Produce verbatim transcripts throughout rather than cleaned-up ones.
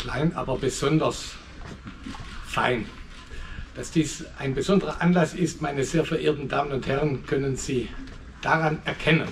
klein, aber besonders fein. Dass dies ein besonderer Anlass ist, meine sehr verehrten Damen und Herren, können Sie daran erkennen,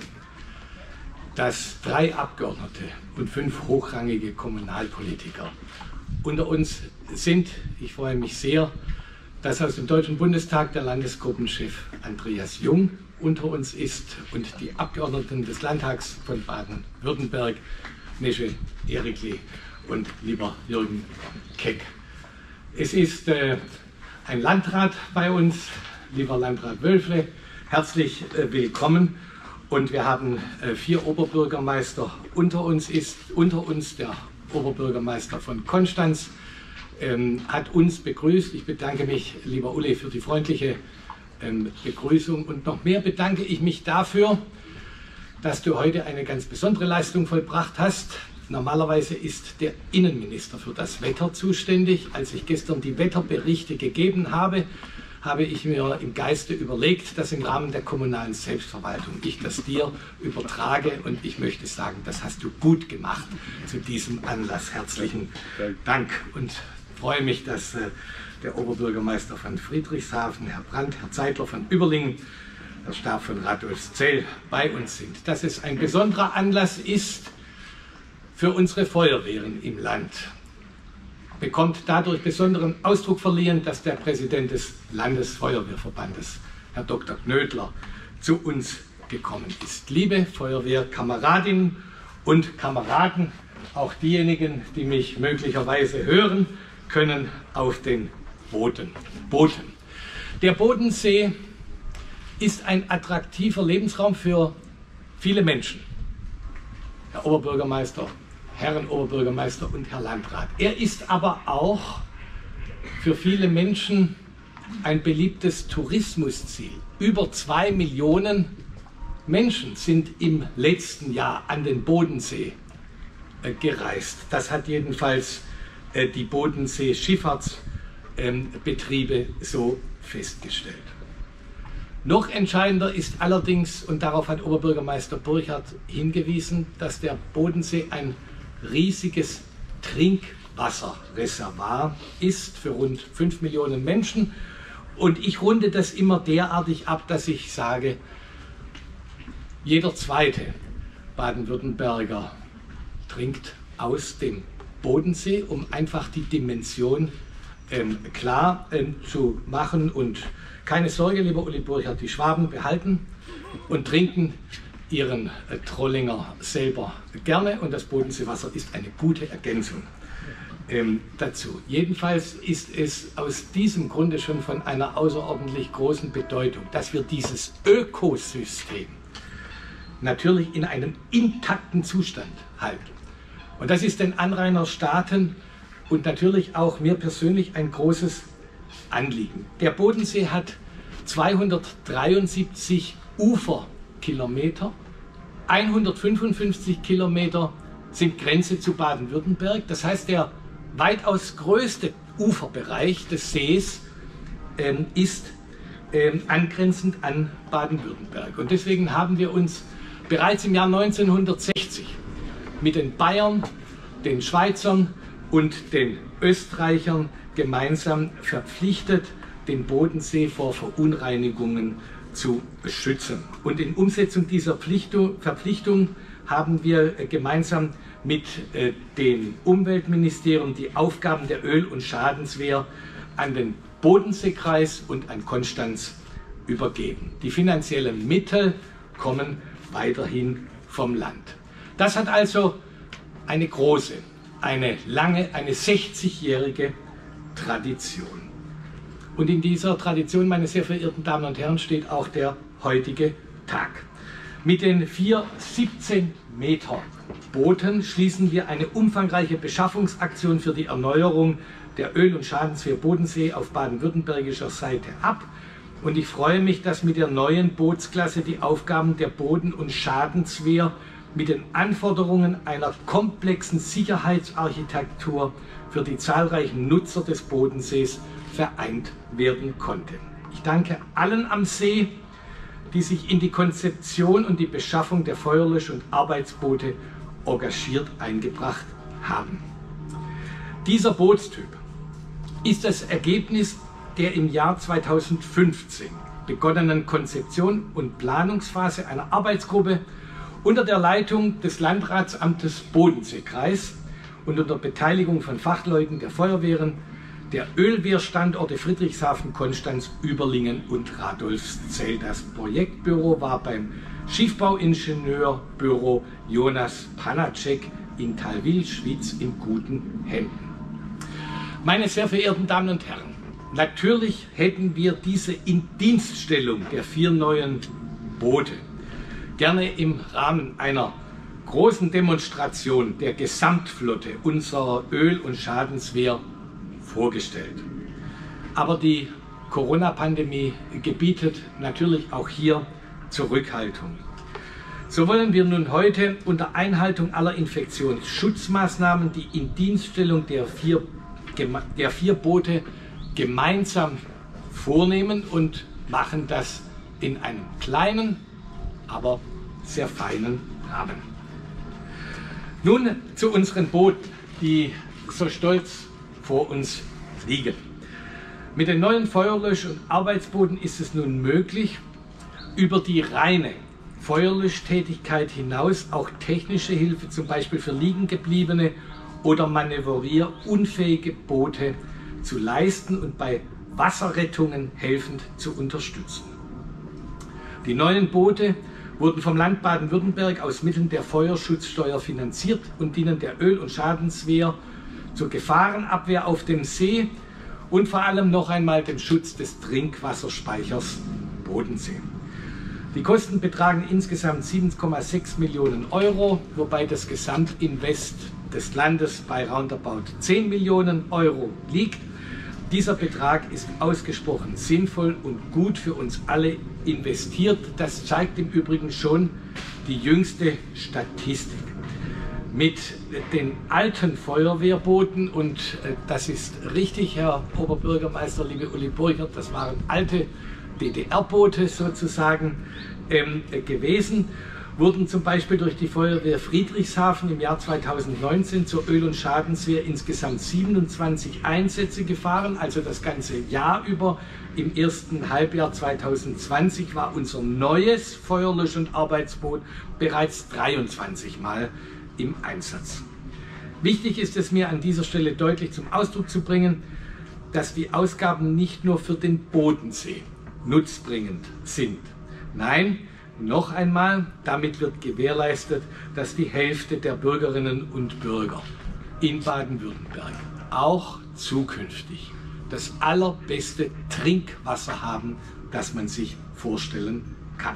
dass drei Abgeordnete und fünf hochrangige Kommunalpolitiker unter uns sind. Ich freue mich sehr, dass aus dem Deutschen Bundestag der Landesgruppenchef Andreas Jung unter uns ist und die Abgeordneten des Landtags von Baden-Württemberg, Nesche Erikli und lieber Jürgen Keck. Es ist äh, ein Landrat bei uns, lieber Landrat Wölfle, herzlich äh, willkommen. Und wir haben äh, vier Oberbürgermeister unter uns. Ist unter uns der Oberbürgermeister von Konstanz, ähm, hat uns begrüßt. Ich bedanke mich, lieber Uli, für die freundliche ähm, Begrüßung. Und noch mehr bedanke ich mich dafür, dass du heute eine ganz besondere Leistung vollbracht hast. Normalerweise ist der Innenminister für das Wetter zuständig. Als ich gestern die Wetterberichte gegeben habe, habe ich mir im Geiste überlegt, dass im Rahmen der kommunalen Selbstverwaltung ich das dir übertrage, und ich möchte sagen, das hast du gut gemacht zu diesem Anlass. Herzlichen Dank und freue mich, dass äh, der Oberbürgermeister von Friedrichshafen, Herr Brandt, Herr Zeitler von Überlingen, der Stab von Radolfzell bei uns sind. Dass es ein besonderer Anlass ist für unsere Feuerwehren im Land, bekommt dadurch besonderen Ausdruck verliehen, dass der Präsident des Landesfeuerwehrverbandes, Herr Doktor Knödler, zu uns gekommen ist. Liebe Feuerwehrkameradinnen und Kameraden, auch diejenigen, die mich möglicherweise hören, können auf den Booten. Booten. Der Bodensee ist ein attraktiver Lebensraum für viele Menschen. Herr Oberbürgermeister, Herren Oberbürgermeister und Herr Landrat. Er ist aber auch für viele Menschen ein beliebtes Tourismusziel. Über zwei Millionen Menschen sind im letzten Jahr an den Bodensee äh, gereist. Das hat jedenfalls äh, die Bodensee-Schifffahrtsbetriebe äh, so festgestellt. Noch entscheidender ist allerdings, und darauf hat Oberbürgermeister Burchardt hingewiesen, dass der Bodensee ein riesiges Trinkwasserreservoir ist für rund fünf Millionen Menschen. Und ich runde das immer derartig ab, dass ich sage, jeder zweite Baden-Württemberger trinkt aus dem Bodensee, um einfach die Dimension ähm, klar ähm, zu machen. Und keine Sorge, lieber Uli Burchardt, die Schwaben behalten und trinken ihren äh, Trollinger selber gerne, und das Bodenseewasser ist eine gute Ergänzung ähm, dazu. Jedenfalls ist es aus diesem Grunde schon von einer außerordentlich großen Bedeutung, dass wir dieses Ökosystem natürlich in einem intakten Zustand halten. Und das ist den Anrainerstaaten und natürlich auch mir persönlich ein großes Anliegen. Der Bodensee hat zweihundertdreiundsiebzig Uferkilometer, hundertfünfundfünfzig Kilometer sind Grenze zu Baden-Württemberg. Das heißt, der weitaus größte Uferbereich des Sees ähm, ist ähm, angrenzend an Baden-Württemberg. Und deswegen haben wir uns bereits im Jahr neunzehnhundertsechzig mit den Bayern, den Schweizern und den Österreichern gemeinsam verpflichtet, den Bodensee vor Verunreinigungen zu schützen. Und in Umsetzung dieser Verpflichtung haben wir gemeinsam mit äh, den Umweltministerien die Aufgaben der Öl- und Schadenswehr an den Bodenseekreis und an Konstanz übergeben. Die finanziellen Mittel kommen weiterhin vom Land. Das hat also eine große, eine lange, eine sechzigjährige Tradition. Und in dieser Tradition, meine sehr verehrten Damen und Herren, steht auch der heutige Tag. Mit den vier siebzehn Meter Booten schließen wir eine umfangreiche Beschaffungsaktion für die Erneuerung der Öl- und Schadenswehr Bodensee auf baden-württembergischer Seite ab. Und ich freue mich, dass mit der neuen Bootsklasse die Aufgaben der Boden- und Schadenswehr mit den Anforderungen einer komplexen Sicherheitsarchitektur für die zahlreichen Nutzer des Bodensees vereint werden konnte. Ich danke allen am See, die sich in die Konzeption und die Beschaffung der Feuerlösch- und Arbeitsboote engagiert eingebracht haben. Dieser Bootstyp ist das Ergebnis der im Jahr zweitausendfünfzehn begonnenen Konzeption und Planungsphase einer Arbeitsgruppe unter der Leitung des Landratsamtes Bodenseekreis und unter Beteiligung von Fachleuten der Feuerwehren, der Ölwehrstandorte Friedrichshafen, Konstanz, Überlingen und Radolfzell. Das Projektbüro war beim Schiffbauingenieurbüro Jonas Panacek in Thalwil, Schwyz in guten Händen. Meine sehr verehrten Damen und Herren, natürlich hätten wir diese Indienststellung der vier neuen Boote gerne im Rahmen einer großen Demonstration der Gesamtflotte unserer Öl- und Schadenswehr vorgestellt. Aber die Corona-Pandemie gebietet natürlich auch hier Zurückhaltung. So wollen wir nun heute unter Einhaltung aller Infektionsschutzmaßnahmen die Indienststellung der vier, der vier Boote gemeinsam vornehmen und machen das in einem kleinen, aber sehr feinen Rahmen. Nun zu unseren Booten, die so stolz vor uns liegen. Mit den neuen Feuerlösch- und Arbeitsbooten ist es nun möglich, über die reine Feuerlöschtätigkeit hinaus auch technische Hilfe, zum Beispiel für liegengebliebene oder manövrierunfähige Boote, zu leisten und bei Wasserrettungen helfend zu unterstützen. Die neuen Boote wurden vom Land Baden-Württemberg aus Mitteln der Feuerschutzsteuer finanziert und dienen der Öl- und Schadenswehr zur Gefahrenabwehr auf dem See und vor allem noch einmal dem Schutz des Trinkwasserspeichers Bodensee. Die Kosten betragen insgesamt sieben Komma sechs Millionen Euro, wobei das Gesamtinvest des Landes bei roundabout zehn Millionen Euro liegt. Dieser Betrag ist ausgesprochen sinnvoll und gut für uns alle investiert. Das zeigt im Übrigen schon die jüngste Statistik. Mit den alten Feuerwehrbooten, und das ist richtig, Herr Oberbürgermeister, liebe Uli Burchert, das waren alte D D R-Boote sozusagen ähm, gewesen, wurden zum Beispiel durch die Feuerwehr Friedrichshafen im Jahr zweitausendneunzehn zur Öl- und Schadenswehr insgesamt siebenundzwanzig Einsätze gefahren, also das ganze Jahr über. Im ersten Halbjahr zweitausendzwanzig war unser neues Feuerlösch- und Arbeitsboot bereits dreiundzwanzig Mal im Einsatz. Wichtig ist es mir an dieser Stelle deutlich zum Ausdruck zu bringen, dass die Ausgaben nicht nur für den Bodensee nutzbringend sind. Nein, noch einmal, damit wird gewährleistet, dass die Hälfte der Bürgerinnen und Bürger in Baden-Württemberg auch zukünftig das allerbeste Trinkwasser haben, das man sich vorstellen kann.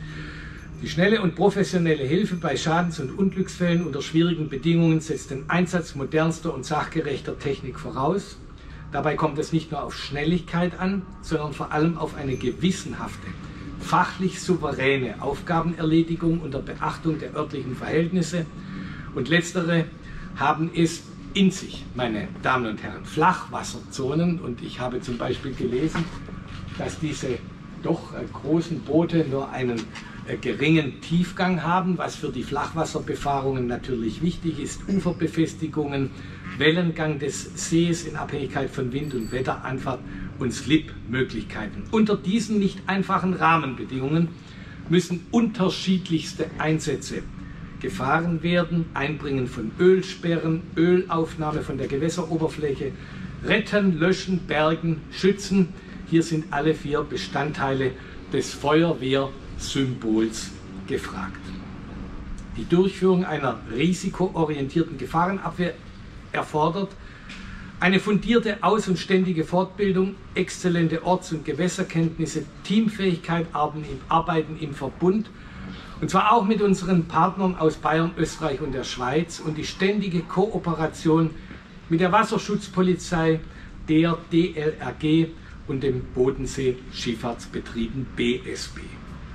Die schnelle und professionelle Hilfe bei Schadens- und Unglücksfällen unter schwierigen Bedingungen setzt den Einsatz modernster und sachgerechter Technik voraus. Dabei kommt es nicht nur auf Schnelligkeit an, sondern vor allem auf eine gewissenhafte, fachlich souveräne Aufgabenerledigung unter Beachtung der örtlichen Verhältnisse. Und letztere haben es in sich, meine Damen und Herren, Flachwasserzonen. Und ich habe zum Beispiel gelesen, dass diese doch äh, großen Boote nur einen äh, geringen Tiefgang haben, was für die Flachwasserbefahrungen natürlich wichtig ist. Uferbefestigungen, Wellengang des Sees in Abhängigkeit von Wind und Wetteranfahrt und Slip-Möglichkeiten. Unter diesen nicht einfachen Rahmenbedingungen müssen unterschiedlichste Einsätze gefahren werden. Einbringen von Ölsperren, Ölaufnahme von der Gewässeroberfläche, Retten, Löschen, Bergen, Schützen. Hier sind alle vier Bestandteile des Feuerwehrsymbols gefragt. Die Durchführung einer risikoorientierten Gefahrenabwehr erfordert eine fundierte Aus- und ständige Fortbildung, exzellente Orts- und Gewässerkenntnisse, Teamfähigkeit, Arbeiten im Verbund, und zwar auch mit unseren Partnern aus Bayern, Österreich und der Schweiz, und die ständige Kooperation mit der Wasserschutzpolizei, der D L R G und dem Bodensee Schifffahrtsbetrieben B S B.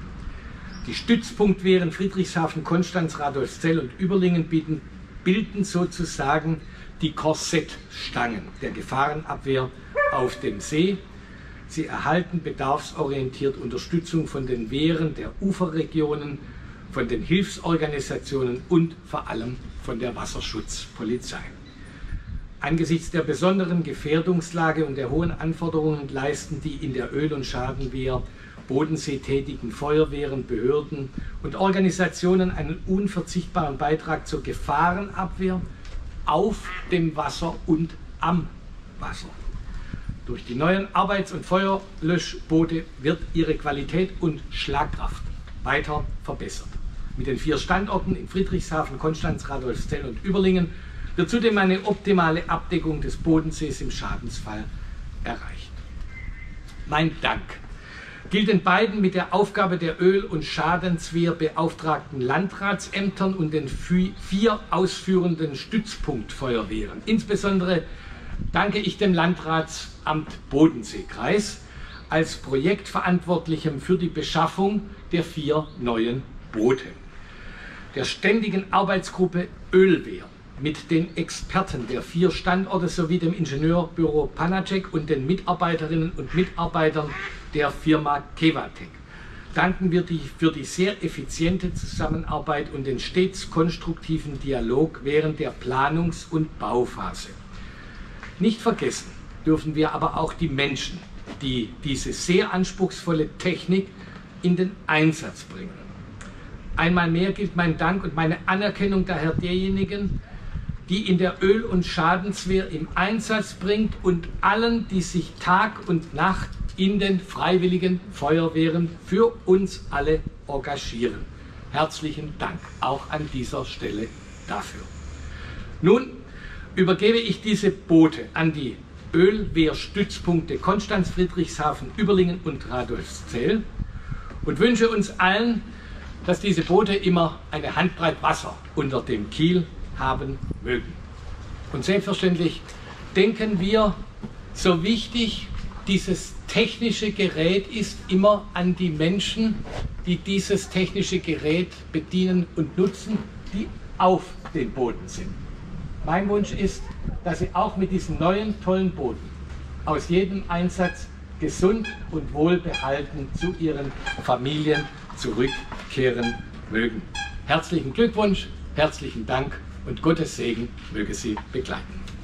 Die Stützpunktwehren Friedrichshafen, Konstanz, Radolfzell und Überlingen bieten, bilden sozusagen die Korsettstangen der Gefahrenabwehr auf dem See. Sie erhalten bedarfsorientiert Unterstützung von den Wehren der Uferregionen, von den Hilfsorganisationen und vor allem von der Wasserschutzpolizei. Angesichts der besonderen Gefährdungslage und der hohen Anforderungen leisten die in der Öl- und Schadenwehr Bodensee tätigen Feuerwehren, Behörden und Organisationen einen unverzichtbaren Beitrag zur Gefahrenabwehr auf dem Wasser und am Wasser. Durch die neuen Arbeits- und Feuerlöschboote wird ihre Qualität und Schlagkraft weiter verbessert. Mit den vier Standorten in Friedrichshafen, Konstanz, Radolfzell und Überlingen wird zudem eine optimale Abdeckung des Bodensees im Schadensfall erreicht. Mein Dank gilt den beiden mit der Aufgabe der Öl- und Schadenswehr beauftragten Landratsämtern und den vier ausführenden Stützpunktfeuerwehren. Insbesondere danke ich dem Landratsamt Bodenseekreis als Projektverantwortlichem für die Beschaffung der vier neuen Boote, der ständigen Arbeitsgruppe Ölwehr mit den Experten der vier Standorte sowie dem Ingenieurbüro Panacek und den Mitarbeiterinnen und Mitarbeitern der Firma Kevatec. Danken wir die, für die sehr effiziente Zusammenarbeit und den stets konstruktiven Dialog während der Planungs- und Bauphase. Nicht vergessen dürfen wir aber auch die Menschen, die diese sehr anspruchsvolle Technik in den Einsatz bringen. Einmal mehr gilt mein Dank und meine Anerkennung daher derjenigen, die in der Öl- und Schadenswehr im Einsatz bringt und allen, die sich Tag und Nacht in den freiwilligen Feuerwehren für uns alle engagieren. Herzlichen Dank auch an dieser Stelle dafür. Nun übergebe ich diese Boote an die Ölwehrstützpunkte Konstanz, Friedrichshafen, Überlingen und Radolfzell und wünsche uns allen, dass diese Boote immer eine Handbreit Wasser unter dem Kiel haben mögen. Und selbstverständlich denken wir, so wichtig dieses technische Gerät ist, immer an die Menschen, die dieses technische Gerät bedienen und nutzen, die auf den Booten sind. Mein Wunsch ist, dass Sie auch mit diesen neuen tollen Booten aus jedem Einsatz gesund und wohlbehalten zu Ihren Familien zurückkehren mögen. Herzlichen Glückwunsch, herzlichen Dank und Gottes Segen möge Sie begleiten.